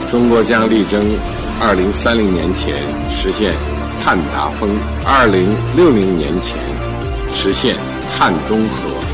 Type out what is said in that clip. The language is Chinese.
中国将力争2030年前实现碳达峰，2060年前实现碳中和。